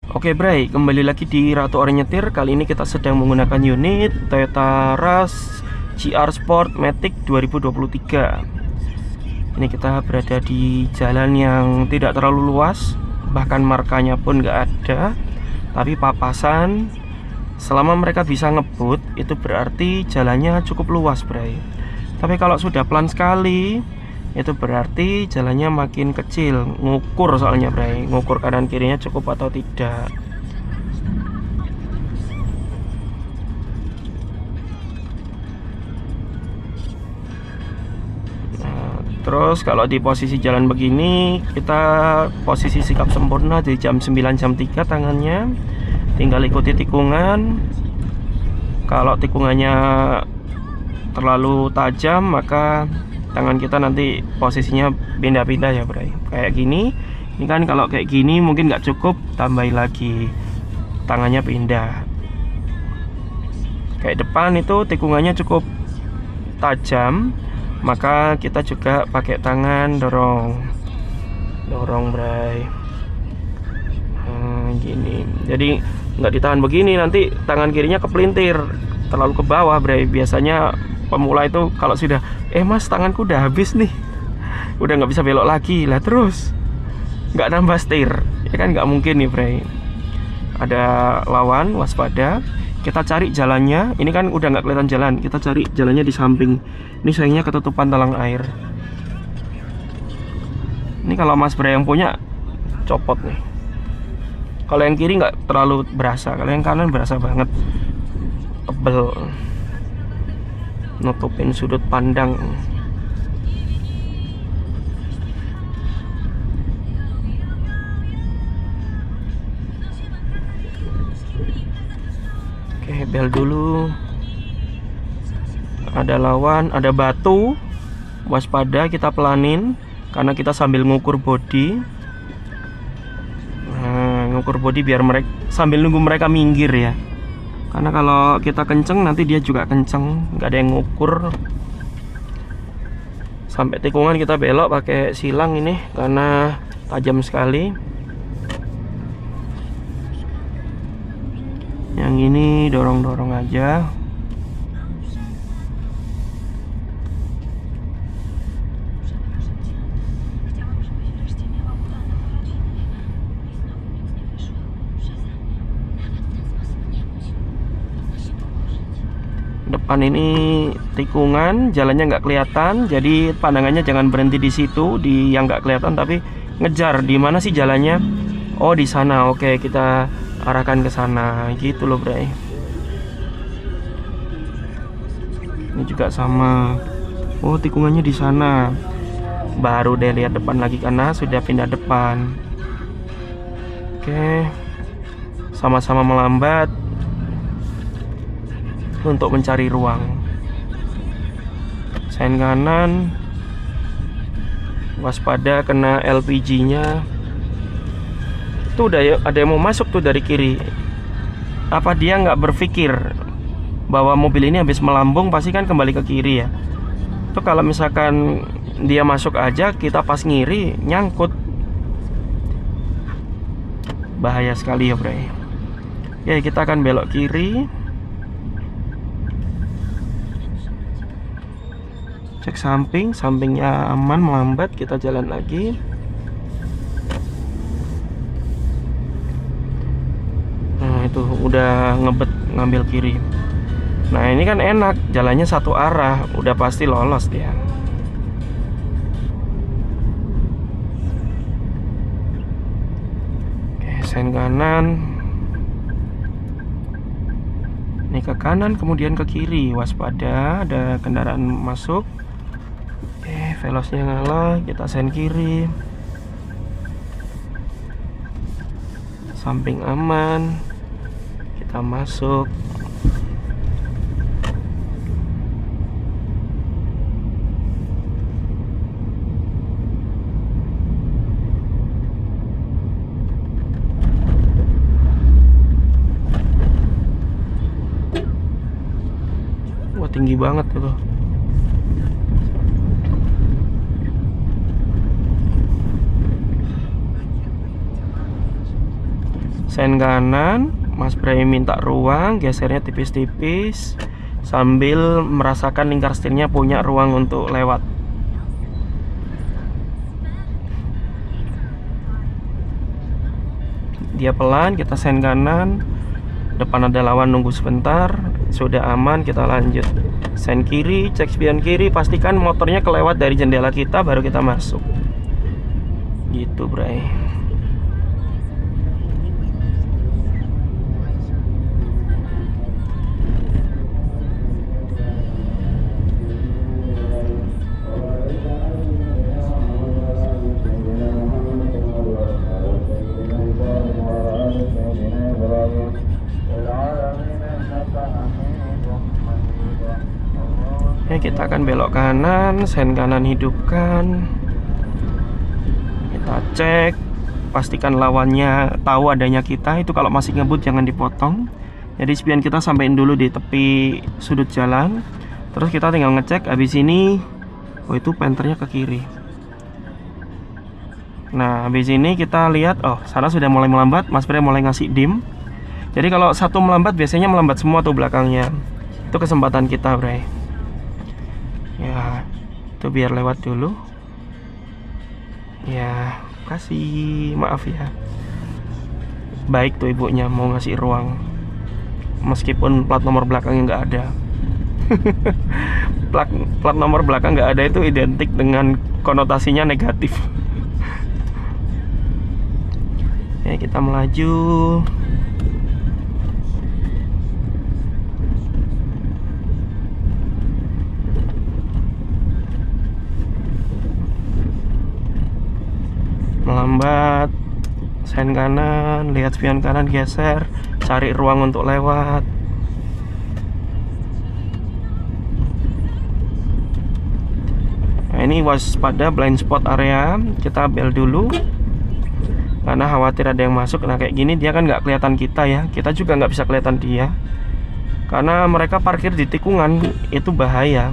Oke Bray, kembali lagi di Ratu Orang Nyetir. Kali ini kita sedang menggunakan unit Toyota Rush GR Sport Matic 2023. Ini kita berada di jalan yang tidak terlalu luas, bahkan markanya pun nggak ada, tapi papasan. Selama mereka bisa ngebut, itu berarti jalannya cukup luas Bray. Tapi kalau sudah pelan sekali, itu berarti jalannya makin kecil. Ngukur soalnya Bray, ngukur kanan kirinya cukup atau tidak. Nah, terus kalau di posisi jalan begini, kita posisi sikap sempurna di jam 9 jam 3 tangannya. Tinggal ikuti tikungan. Kalau tikungannya terlalu tajam, maka tangan kita nanti posisinya pindah-pindah ya Bray. Kayak gini. Ini kan kalau kayak gini mungkin nggak cukup, tambahin lagi, tangannya pindah. Kayak depan itu tikungannya cukup tajam, maka kita juga pakai tangan dorong Bray. Nah, gini. Jadi nggak ditahan begini, nanti tangan kirinya kepelintir terlalu ke bawah Bray. Biasanya pemula itu kalau sudah mas tanganku udah habis nih, udah nggak bisa belok lagi lah, terus nggak nambah setir ya kan, nggak mungkin nih Bray. Ada lawan, waspada. Kita cari jalannya. Ini kan udah nggak kelihatan jalan, kita cari jalannya di samping. Ini sayangnya ketutupan talang air. Ini kalau Mas Bray yang punya, copot nih. Kalau yang kiri nggak terlalu berasa, kalau yang kanan berasa banget, tebel, nutupin sudut pandang. Oke, bel dulu. Ada lawan, ada batu, waspada, kita pelanin karena kita sambil ngukur bodi. Nah, ngukur bodi biar mereka sambil nunggu mereka minggir ya. Karena kalau kita kenceng nanti dia juga kenceng, nggak ada yang ngukur. Sampai tikungan kita belok pakai silang ini karena tajam sekali. Yang ini dorong-dorong aja. Depan ini tikungan, jalannya nggak kelihatan, jadi pandangannya jangan berhenti di situ, di yang nggak kelihatan, tapi ngejar di mana sih jalannya. Oh, di sana. Oke, kita arahkan ke sana, gitu loh Bray. Ini juga sama. Oh, tikungannya di sana. Baru deh lihat depan lagi karena sudah pindah depan. Oke, sama-sama melambat untuk mencari ruang. Sen kanan, waspada kena LPG-nya. Tuh udah ada yang mau masuk tuh dari kiri. Apa dia nggak berpikir bahwa mobil ini habis melambung pasti kan kembali ke kiri ya? Tuh kalau misalkan dia masuk aja, kita pas ngiri nyangkut, bahaya sekali ya Bray. Oke, kita akan belok kiri. Cek samping, sampingnya aman, melambat, kita jalan lagi. Nah, itu udah ngebet ngambil kiri. Nah, ini kan enak, jalannya satu arah, udah pasti lolos dia. Oke, sen kanan. Ini ke kanan, kemudian ke kiri, waspada, ada kendaraan masuk. Velosnya ngalah, kita sen kiri. Samping aman, kita masuk. Wah, tinggi banget itu. Sen kanan, Mas Bray minta ruang, gesernya tipis-tipis sambil merasakan lingkar setirnya punya ruang untuk lewat. Dia pelan, kita sen kanan. Depan ada lawan, nunggu sebentar. Sudah aman, kita lanjut. Sen kiri, cek spion kiri, pastikan motornya kelewat dari jendela kita, baru kita masuk. Gitu, Bray. Kita akan belok kanan, sen kanan hidupkan. Kita cek, pastikan lawannya tahu adanya kita. Itu kalau masih ngebut jangan dipotong. Jadi spion kita sampein dulu di tepi sudut jalan. Terus kita tinggal ngecek. Habis ini, oh itu penternya ke kiri. Nah, habis ini kita lihat, oh sana sudah mulai melambat. Mas Bray mulai ngasih dim. Jadi kalau satu melambat biasanya melambat semua tuh belakangnya. Itu kesempatan kita, Bray. Ya, itu biar lewat dulu. Ya, kasih maaf ya. Baik tuh ibunya mau ngasih ruang, meskipun plat nomor belakangnya nggak ada. plat nomor belakang nggak ada itu identik dengan konotasinya negatif. Ya, kita melaju. Melambat, sen kanan, lihat spion kanan, geser, cari ruang untuk lewat. Nah, ini waspada blind spot area, kita bel dulu karena khawatir ada yang masuk. Nah kayak gini dia kan nggak kelihatan kita ya, kita juga nggak bisa kelihatan dia karena mereka parkir di tikungan, itu bahaya.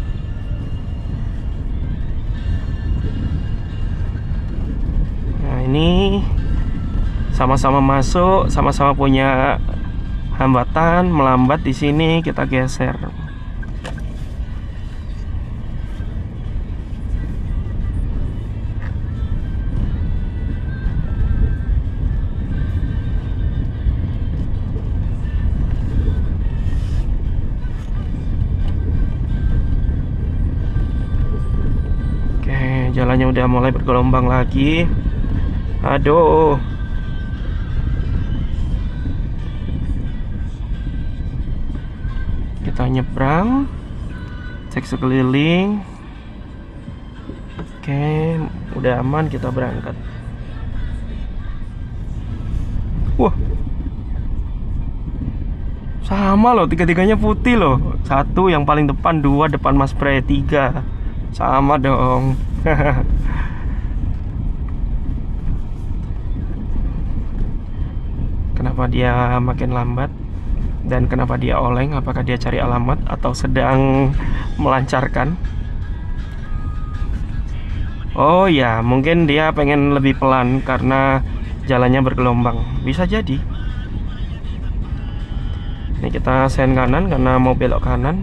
Ini sama-sama masuk, sama-sama punya hambatan, melambat di sini, kita geser. Oke, jalannya udah mulai bergelombang lagi. Aduh. Kita nyebrang, cek sekeliling. Oke, udah aman, kita berangkat. Wah, sama loh, tiga-tiganya putih loh. Satu yang paling depan, dua depan Mas Bray, tiga. Sama dong. Kenapa dia makin lambat dan kenapa dia oleng? Apakah dia cari alamat atau sedang melancarkan? Oh ya, mungkin dia pengen lebih pelan karena jalannya bergelombang. Bisa jadi. Ini kita sen kanan karena mau belok kanan.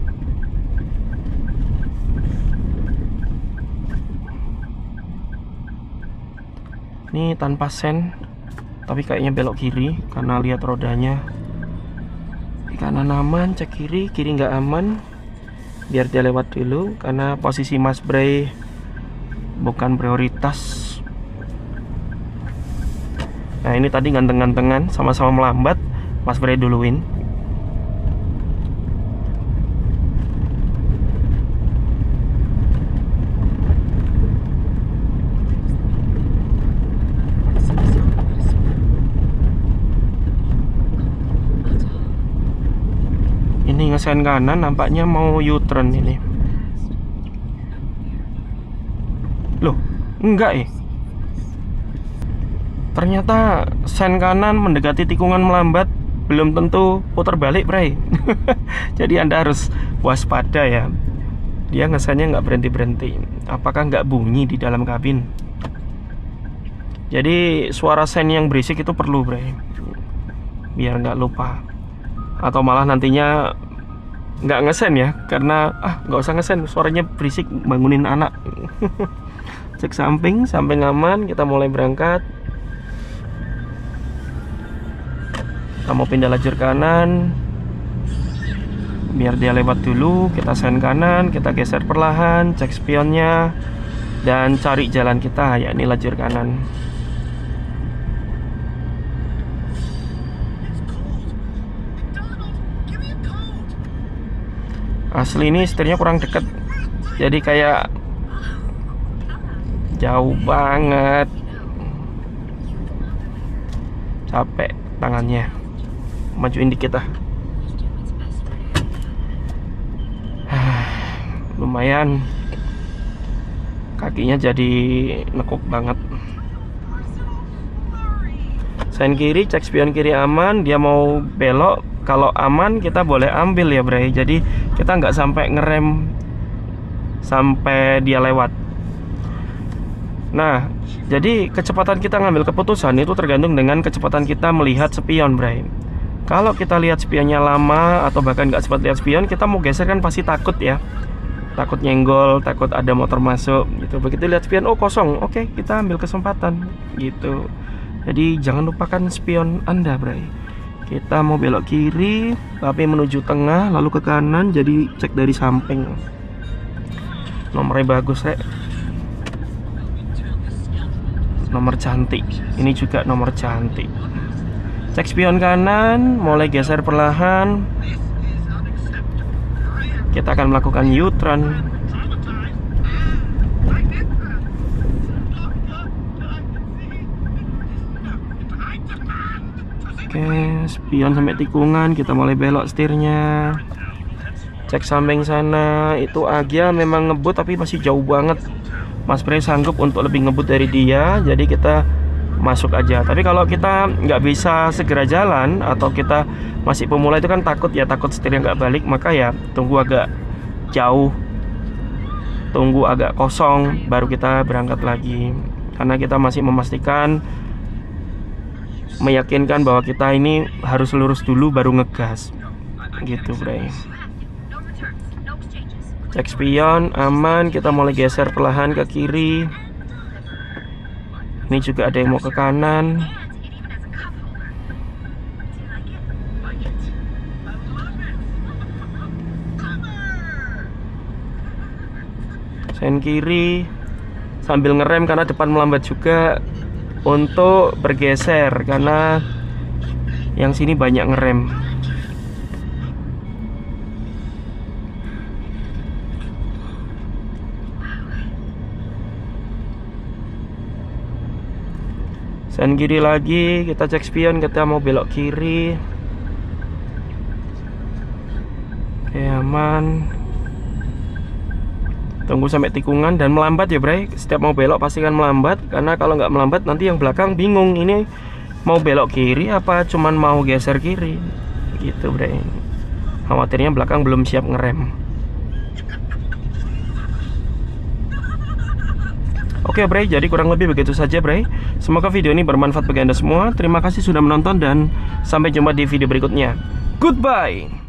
Ini tanpa sen, tapi kayaknya belok kiri karena lihat rodanya. Di kanan aman, cek kiri, kiri nggak aman. Biar dia lewat dulu karena posisi Mas Bray bukan prioritas. Nah ini tadi ganteng-gantengan, sama-sama melambat, Mas Bray duluin. Ini ngesen kanan, nampaknya mau U-turn ini. Loh, enggak ternyata sen kanan mendekati tikungan melambat belum tentu putar balik, Bray. Jadi Anda harus waspada ya. Dia ngesennya nggak berhenti-berhenti. Apakah nggak bunyi di dalam kabin? Jadi suara sen yang berisik itu perlu bre, biar nggak lupa. Atau malah nantinya nggak ngesen ya, karena nggak usah ngesen, suaranya berisik bangunin anak. Cek samping aman, kita mulai berangkat. Kita mau pindah lajur kanan, biar dia lewat dulu. Kita sen kanan, kita geser perlahan, cek spionnya, dan cari jalan kita, yakni lajur kanan. Asli ini setirnya kurang deket, jadi kayak jauh banget. Capek tangannya, majuin dikit lah. Lumayan, kakinya jadi nekuk banget. Sen kiri, cek spion kiri aman. Dia mau belok, kalau aman kita boleh ambil ya bre. Jadi kita nggak sampai ngerem sampai dia lewat. Nah, jadi kecepatan kita ngambil keputusan itu tergantung dengan kecepatan kita melihat spion bre. Kalau kita lihat spionnya lama atau bahkan nggak sempat lihat spion, kita mau geser kan pasti takut ya, takut nyenggol, takut ada motor masuk gitu. Begitu lihat spion, oh kosong, oke, kita ambil kesempatan gitu. Jadi jangan lupakan spion Anda bre. Kita mau belok kiri tapi menuju tengah lalu ke kanan, jadi cek dari samping. Nomornya bagus rek, nomor cantik. Ini juga nomor cantik. Cek spion kanan, mulai geser perlahan. Kita akan melakukan U-turn. Oke, spion sampai tikungan, kita mulai belok setirnya. Cek samping sana, itu Agya memang ngebut tapi masih jauh banget. Mas Bre sanggup untuk lebih ngebut dari dia, jadi kita masuk aja. Tapi kalau kita nggak bisa segera jalan atau kita masih pemula itu kan takut ya, takut setirnya nggak balik, maka ya tunggu agak jauh, tunggu agak kosong, baru kita berangkat lagi. Karena kita masih memastikan, meyakinkan bahwa kita ini harus lurus dulu baru ngegas gitu bre. Cek spion aman, kita mulai geser perlahan ke kiri. Ini juga ada yang mau ke kanan. Sen kiri sambil ngerem karena depan melambat juga untuk bergeser, karena yang sini banyak ngerem. Sen kiri lagi, kita cek spion, kita mau belok kiri. Oke, aman. Tunggu sampai tikungan dan melambat ya bre. Setiap mau belok pastikan melambat, karena kalau nggak melambat nanti yang belakang bingung ini mau belok kiri apa cuman mau geser kiri gitu bre. Khawatirnya belakang belum siap ngerem. Oke bre, jadi kurang lebih begitu saja bre. Semoga video ini bermanfaat bagi Anda semua. Terima kasih sudah menonton dan sampai jumpa di video berikutnya. Goodbye.